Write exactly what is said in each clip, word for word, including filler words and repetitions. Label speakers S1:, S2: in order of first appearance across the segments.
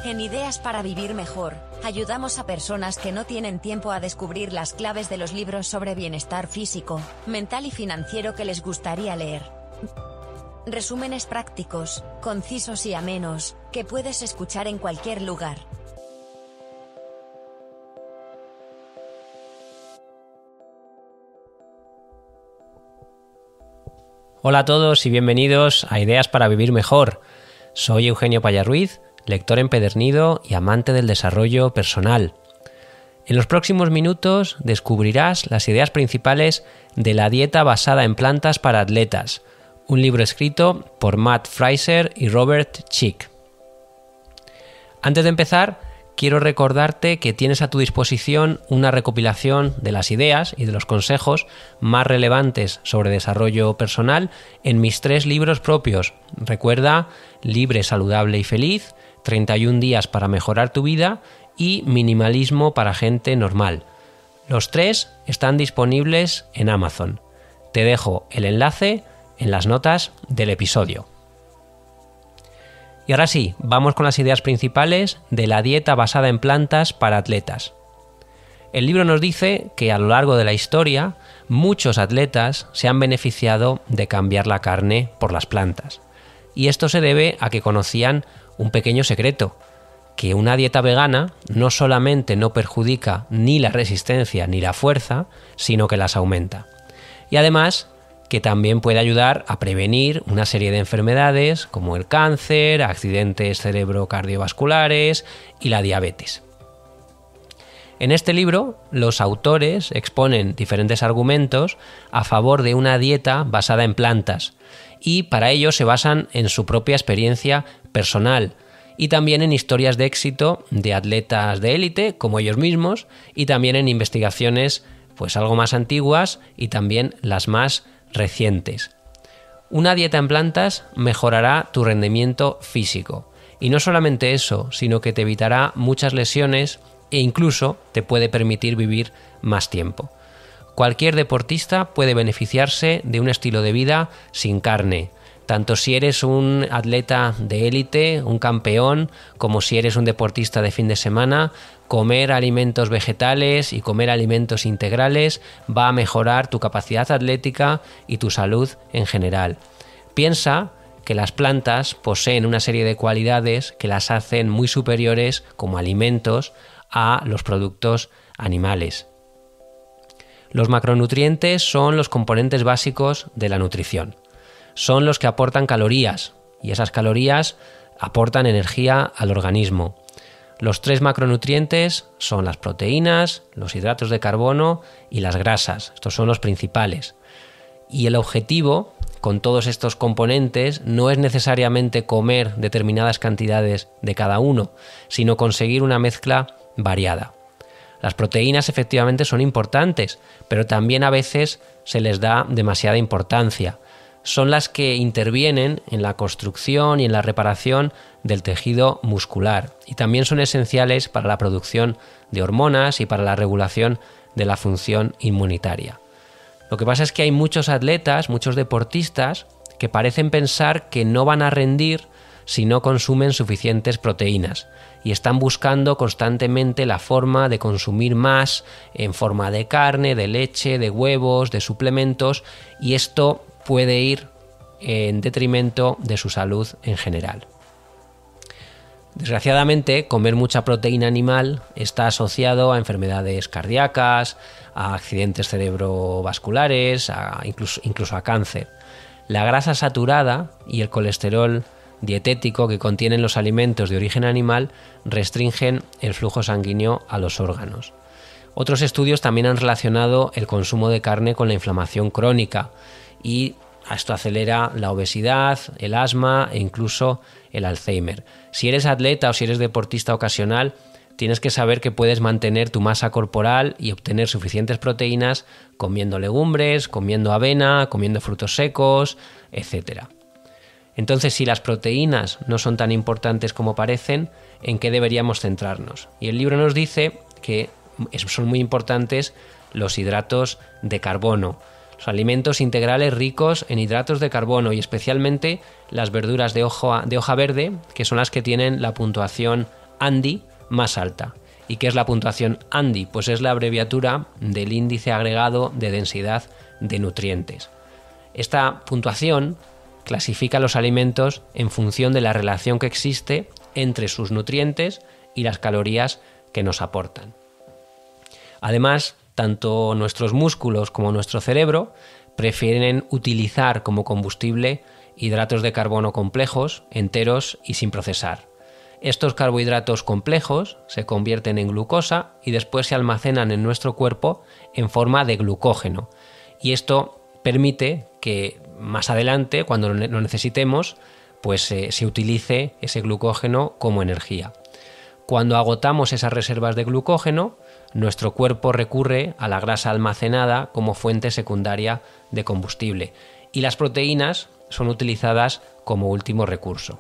S1: En Ideas para Vivir Mejor, ayudamos a personas que no tienen tiempo a descubrir las claves de los libros sobre bienestar físico, mental y financiero que les gustaría leer. Resúmenes prácticos, concisos y amenos, que puedes escuchar en cualquier lugar.
S2: Hola a todos y bienvenidos a Ideas para Vivir Mejor. Soy Eugenio Paya Ruiz, lector empedernido y amante del desarrollo personal. En los próximos minutos descubrirás las ideas principales de la dieta basada en plantas para atletas, un libro escrito por Matt Fraser y Robert Chick. Antes de empezar, quiero recordarte que tienes a tu disposición una recopilación de las ideas y de los consejos más relevantes sobre desarrollo personal en mis tres libros propios. Recuerda, Libre, Saludable y Feliz, treinta y un días para mejorar tu vida y Minimalismo para gente normal. Los tres están disponibles en Amazon. Te dejo el enlace en las notas del episodio. Y ahora sí, vamos con las ideas principales de la dieta basada en plantas para atletas. El libro nos dice que a lo largo de la historia, muchos atletas se han beneficiado de cambiar la carne por las plantas. Y esto se debe a que conocían un pequeño secreto, que una dieta vegana no solamente no perjudica ni la resistencia ni la fuerza, sino que las aumenta. Y además, que también puede ayudar a prevenir una serie de enfermedades como el cáncer, accidentes cerebrocardiovasculares y la diabetes. En este libro, los autores exponen diferentes argumentos a favor de una dieta basada en plantas y para ello se basan en su propia experiencia personal y también en historias de éxito de atletas de élite como ellos mismos y también en investigaciones pues algo más antiguas y también las más recientes. Una dieta en plantas mejorará tu rendimiento físico y no solamente eso, sino que te evitará muchas lesiones e incluso te puede permitir vivir más tiempo. Cualquier deportista puede beneficiarse de un estilo de vida sin carne, tanto si eres un atleta de élite, un campeón, como si eres un deportista de fin de semana. Comer alimentos vegetales y comer alimentos integrales va a mejorar tu capacidad atlética y tu salud en general. Piensa que las plantas poseen una serie de cualidades que las hacen muy superiores como alimentos a los productos animales. Los macronutrientes son los componentes básicos de la nutrición. Son los que aportan calorías y esas calorías aportan energía al organismo. Los tres macronutrientes son las proteínas, los hidratos de carbono y las grasas. Estos son los principales. Y el objetivo con todos estos componentes no es necesariamente comer determinadas cantidades de cada uno, sino conseguir una mezcla variada. Las proteínas efectivamente son importantes, pero también a veces se les da demasiada importancia. Son las que intervienen en la construcción y en la reparación del tejido muscular y también son esenciales para la producción de hormonas y para la regulación de la función inmunitaria. Lo que pasa es que hay muchos atletas, muchos deportistas que parecen pensar que no van a rendir si no consumen suficientes proteínas y están buscando constantemente la forma de consumir más en forma de carne, de leche, de huevos, de suplementos, y esto puede ir en detrimento de su salud en general. Desgraciadamente, comer mucha proteína animal está asociado a enfermedades cardíacas, a accidentes cerebrovasculares, a incluso, incluso a cáncer. La grasa saturada y el colesterol dietético que contienen los alimentos de origen animal restringen el flujo sanguíneo a los órganos. Otros estudios también han relacionado el consumo de carne con la inflamación crónica y esto acelera la obesidad, el asma e incluso el Alzheimer. Si eres atleta o si eres deportista ocasional, tienes que saber que puedes mantener tu masa corporal y obtener suficientes proteínas comiendo legumbres, comiendo avena, comiendo frutos secos, etcétera. Entonces, si las proteínas no son tan importantes como parecen, ¿en qué deberíamos centrarnos? Y el libro nos dice que son muy importantes los hidratos de carbono, los alimentos integrales ricos en hidratos de carbono y especialmente las verduras de hoja, de hoja verde, que son las que tienen la puntuación ANDI más alta. ¿Y qué es la puntuación ANDI? Pues es la abreviatura del índice agregado de densidad de nutrientes. Esta puntuación clasifica los alimentos en función de la relación que existe entre sus nutrientes y las calorías que nos aportan. Además, tanto nuestros músculos como nuestro cerebro prefieren utilizar como combustible hidratos de carbono complejos, enteros y sin procesar. Estos carbohidratos complejos se convierten en glucosa y después se almacenan en nuestro cuerpo en forma de glucógeno. Y esto permite que más adelante, cuando lo necesitemos, pues eh, se utilice ese glucógeno como energía. Cuando agotamos esas reservas de glucógeno, nuestro cuerpo recurre a la grasa almacenada como fuente secundaria de combustible y las proteínas son utilizadas como último recurso.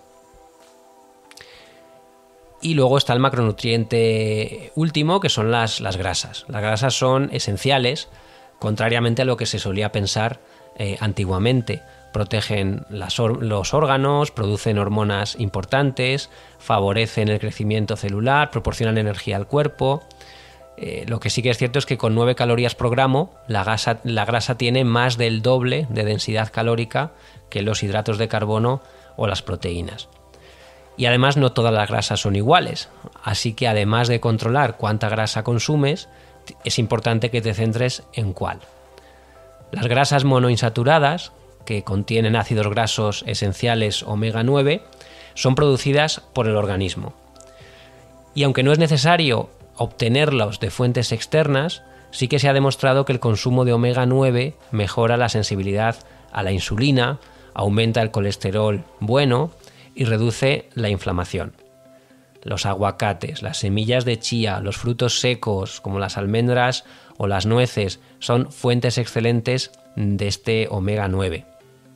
S2: Y luego está el macronutriente último, que son las, las grasas. Las grasas son esenciales, contrariamente a lo que se solía pensar eh, antiguamente. Protegen las or- los órganos, producen hormonas importantes, favorecen el crecimiento celular, proporcionan energía al cuerpo. Eh, lo que sí que es cierto es que con nueve calorías por gramo, la grasa, la grasa tiene más del doble de densidad calórica que los hidratos de carbono o las proteínas. Y además no todas las grasas son iguales, así que además de controlar cuánta grasa consumes, es importante que te centres en cuál. Las grasas monoinsaturadas, que contienen ácidos grasos esenciales omega nueve, son producidas por el organismo. Y aunque no es necesario obtenerlos de fuentes externas, sí que se ha demostrado que el consumo de omega nueve mejora la sensibilidad a la insulina, aumenta el colesterol bueno y reduce la inflamación. Los aguacates, las semillas de chía, los frutos secos como las almendras o las nueces son fuentes excelentes de este omega nueve.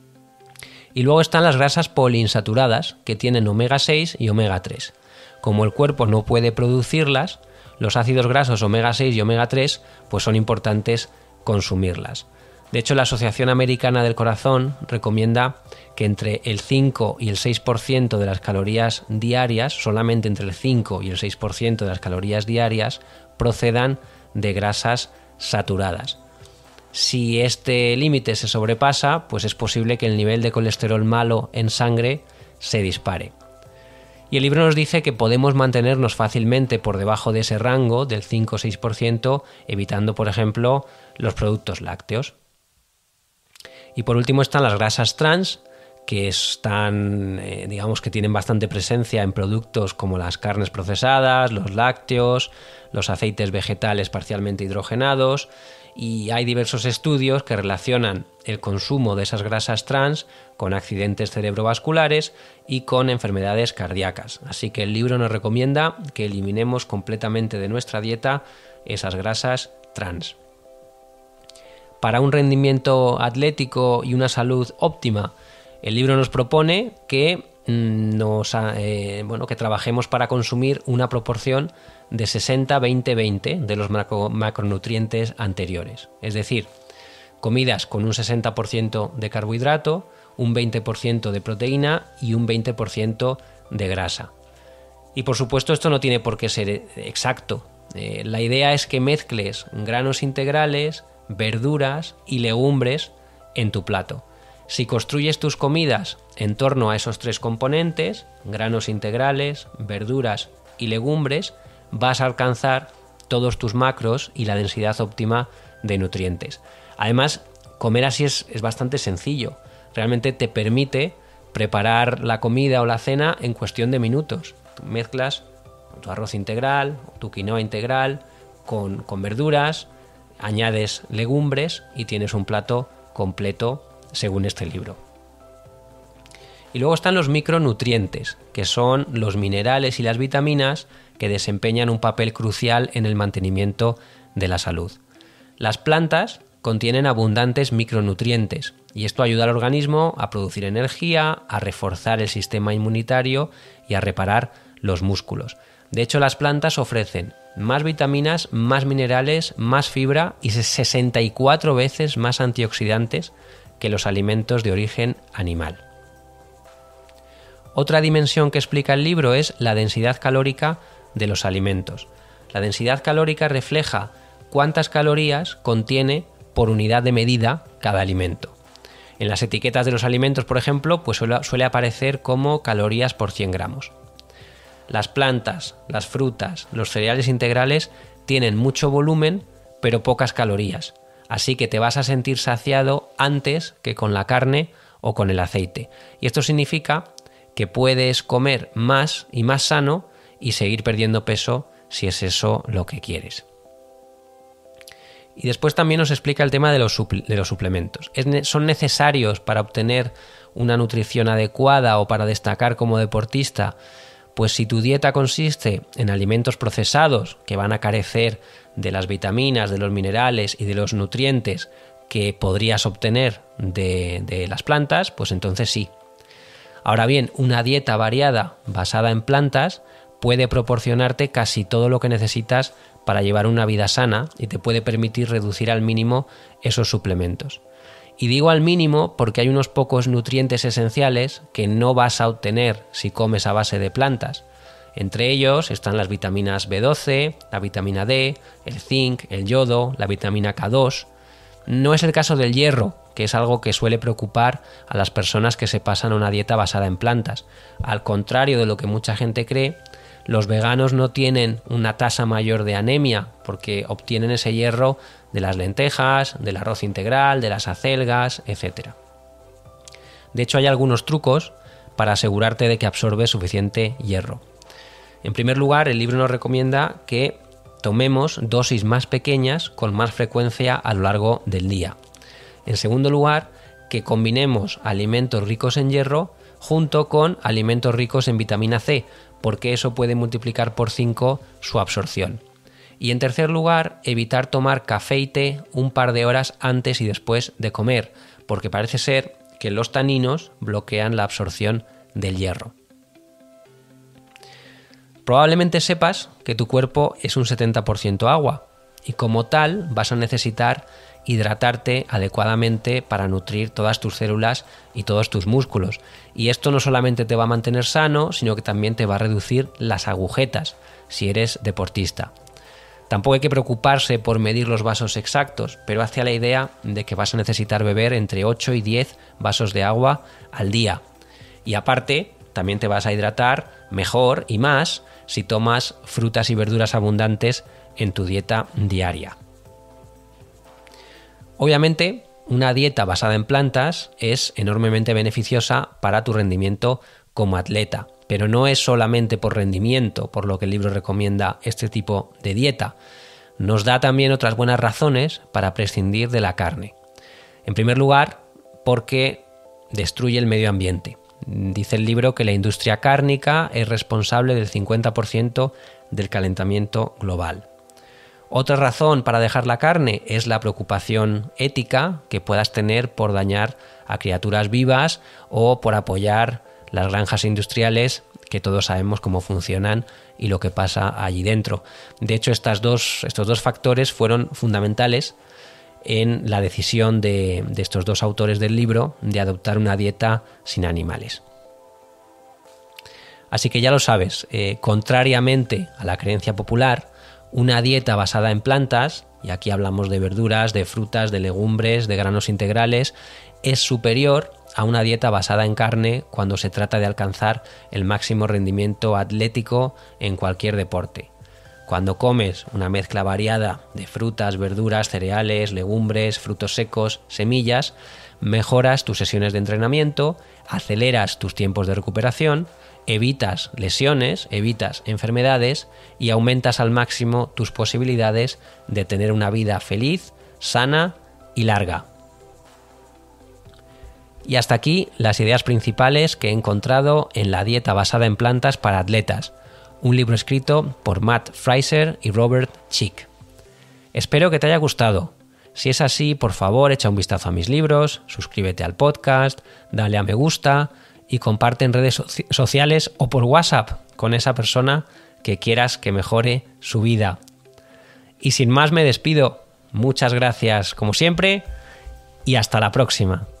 S2: Y luego están las grasas poliinsaturadas, que tienen omega seis y omega tres. Como el cuerpo no puede producirlas, los ácidos grasos omega seis y omega tres pues son importantes consumirlas. De hecho, la Asociación Americana del Corazón recomienda que entre el cinco y el seis por ciento de las calorías diarias, solamente entre el cinco y el seis por ciento de las calorías diarias, procedan de grasas saturadas. Si este límite se sobrepasa, pues es posible que el nivel de colesterol malo en sangre se dispare. Y el libro nos dice que podemos mantenernos fácilmente por debajo de ese rango del cinco o seis por ciento, evitando, por ejemplo, los productos lácteos. Y por último están las grasas trans, que están, eh, digamos que tienen bastante presencia en productos como las carnes procesadas, los lácteos, los aceites vegetales parcialmente hidrogenados, y hay diversos estudios que relacionan el consumo de esas grasas trans con accidentes cerebrovasculares y con enfermedades cardíacas. Así que el libro nos recomienda que eliminemos completamente de nuestra dieta esas grasas trans. Para un rendimiento atlético y una salud óptima, el libro nos propone que, nos, eh, bueno, que trabajemos para consumir una proporción de sesenta veinte veinte de los macro, macronutrientes anteriores. Es decir, comidas con un sesenta por ciento de carbohidrato, un veinte por ciento de proteína y un veinte por ciento de grasa. Y por supuesto esto no tiene por qué ser exacto. Eh, la idea es que mezcles granos integrales, verduras y legumbres en tu plato. Si construyes tus comidas en torno a esos tres componentes, granos integrales, verduras y legumbres, vas a alcanzar todos tus macros y la densidad óptima de nutrientes. Además, comer así es, es bastante sencillo. Realmente te permite preparar la comida o la cena en cuestión de minutos. Tú mezclas tu arroz integral, tu quinoa integral con, con verduras, añades legumbres y tienes un plato completo según este libro. Y luego están los micronutrientes, que son los minerales y las vitaminas que desempeñan un papel crucial en el mantenimiento de la salud. Las plantas contienen abundantes micronutrientes y esto ayuda al organismo a producir energía, a reforzar el sistema inmunitario y a reparar los músculos. De hecho, las plantas ofrecen más vitaminas, más minerales, más fibra y sesenta y cuatro veces más antioxidantes que los alimentos de origen animal. Otra dimensión que explica el libro es la densidad calórica de los alimentos. La densidad calórica refleja cuántas calorías contiene por unidad de medida cada alimento. En las etiquetas de los alimentos, por ejemplo, pues suele, suele aparecer como calorías por cien gramos. Las plantas, las frutas, los cereales integrales tienen mucho volumen, pero pocas calorías, así que te vas a sentir saciado antes que con la carne o con el aceite. Y esto significa que puedes comer más y más sano y seguir perdiendo peso si es eso lo que quieres. Y después también nos explica el tema de los, suple- de los suplementos. Es ne- ¿Son necesarios para obtener una nutrición adecuada o para destacar como deportista? Pues si tu dieta consiste en alimentos procesados que van a carecer de las vitaminas, de los minerales y de los nutrientes que podrías obtener de, de las plantas, pues entonces sí. Ahora bien, una dieta variada basada en plantas puede proporcionarte casi todo lo que necesitas para llevar una vida sana y te puede permitir reducir al mínimo esos suplementos. Y digo al mínimo porque hay unos pocos nutrientes esenciales que no vas a obtener si comes a base de plantas. Entre ellos están las vitaminas B doce, la vitamina D, el zinc, el yodo, la vitamina K dos. No es el caso del hierro, que es algo que suele preocupar a las personas que se pasan a una dieta basada en plantas. Al contrario de lo que mucha gente cree, los veganos no tienen una tasa mayor de anemia porque obtienen ese hierro de las lentejas, del arroz integral, de las acelgas, etcétera. De hecho, hay algunos trucos para asegurarte de que absorbes suficiente hierro. En primer lugar, el libro nos recomienda que tomemos dosis más pequeñas con más frecuencia a lo largo del día. En segundo lugar, que combinemos alimentos ricos en hierro junto con alimentos ricos en vitamina C, porque eso puede multiplicar por cinco su absorción. Y en tercer lugar, evitar tomar café y té un par de horas antes y después de comer, porque parece ser que los taninos bloquean la absorción del hierro. Probablemente sepas que tu cuerpo es un setenta por ciento agua y como tal vas a necesitar hidratarte adecuadamente para nutrir todas tus células y todos tus músculos. Y esto no solamente te va a mantener sano, sino que también te va a reducir las agujetas si eres deportista. Tampoco hay que preocuparse por medir los vasos exactos, pero hazte a la idea de que vas a necesitar beber entre ocho y diez vasos de agua al día. Y aparte, también te vas a hidratar mejor y más si tomas frutas y verduras abundantes en tu dieta diaria. Obviamente, una dieta basada en plantas es enormemente beneficiosa para tu rendimiento como atleta, pero no es solamente por rendimiento, por lo que el libro recomienda este tipo de dieta. Nos da también otras buenas razones para prescindir de la carne. En primer lugar, porque destruye el medio ambiente. Dice el libro que la industria cárnica es responsable del cincuenta por ciento del calentamiento global. Otra razón para dejar la carne es la preocupación ética que puedas tener por dañar a criaturas vivas o por apoyar las granjas industriales, que todos sabemos cómo funcionan y lo que pasa allí dentro. De hecho, estas dos, estos dos factores fueron fundamentales en la decisión de, de estos dos autores del libro de adoptar una dieta sin animales. Así que ya lo sabes, eh, contrariamente a la creencia popular, una dieta basada en plantas, y aquí hablamos de verduras, de frutas, de legumbres, de granos integrales, es superior a una dieta basada en carne cuando se trata de alcanzar el máximo rendimiento atlético en cualquier deporte. Cuando comes una mezcla variada de frutas, verduras, cereales, legumbres, frutos secos, semillas, mejoras tus sesiones de entrenamiento, aceleras tus tiempos de recuperación, evitas lesiones, evitas enfermedades y aumentas al máximo tus posibilidades de tener una vida feliz, sana y larga. Y hasta aquí las ideas principales que he encontrado en La dieta basada en plantas para atletas, un libro escrito por Matt Fraser y Robert Chick. Espero que te haya gustado. Si es así, por favor, echa un vistazo a mis libros, suscríbete al podcast, dale a me gusta y comparte en redes soci- sociales o por WhatsApp con esa persona que quieras que mejore su vida. Y sin más me despido. Muchas gracias como siempre y hasta la próxima.